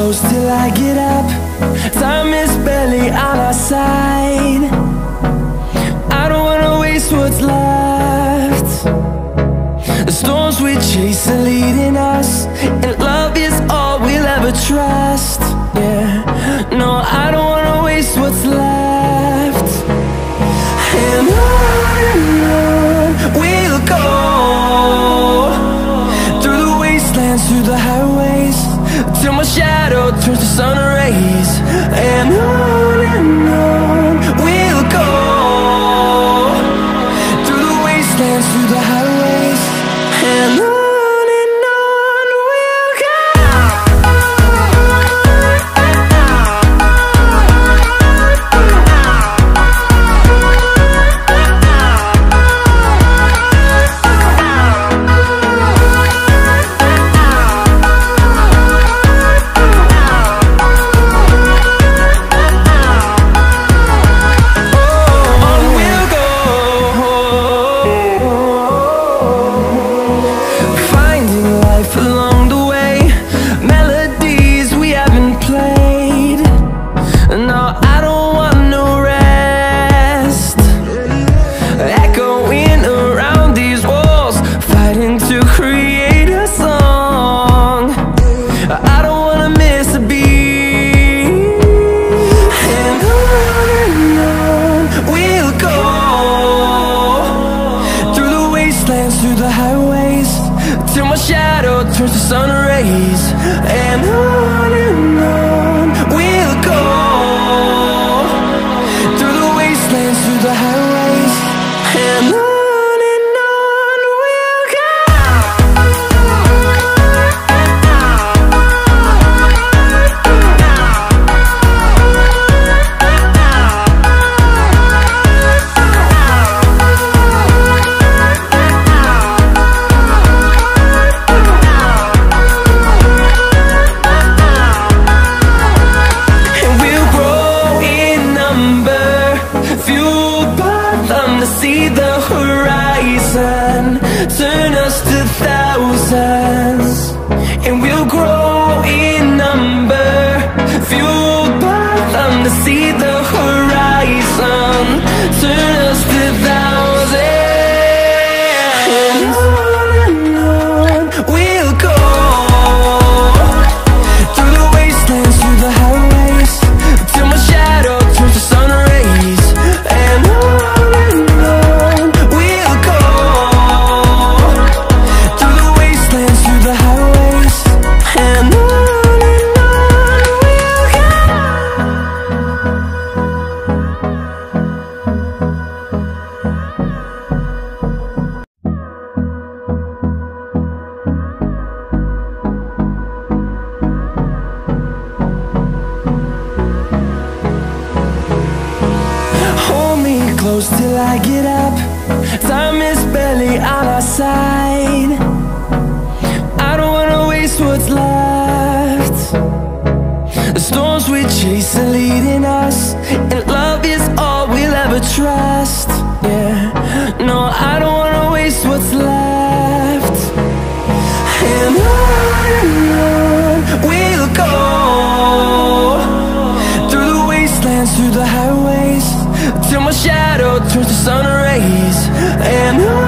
close till I get up. Time is barely on our side. I don't wanna waste what's left. The storms we chase are leading us, and love is all we'll ever trust. Yeah, no, I don't wanna waste what's left. And on we'll go, through the wastelands, through the highways, till my shadow turns to sun rays. And on we'll go, through the wastelands, through the highways, and on we'll go. Through the highways, till my shadow turns to sun rays. And on we'll go, through the wastelands, through the highways, and on we'll go. See the horizon, turn us to thousands, and we'll grow in number, fueled by them. To see the horizon, turn us to thousands, and on we'll go, through the wastelands, through the highways, till my shadow turns to sun rays. And close till I get up. Time is barely on our side. I don't wanna waste what's left. The storms we chase are leading us, and love is all we'll ever trust. Yeah, no, I don't wanna waste what's left. And on we'll go, through the wastelands, through the highways, till my shadow turns to sun rays. And on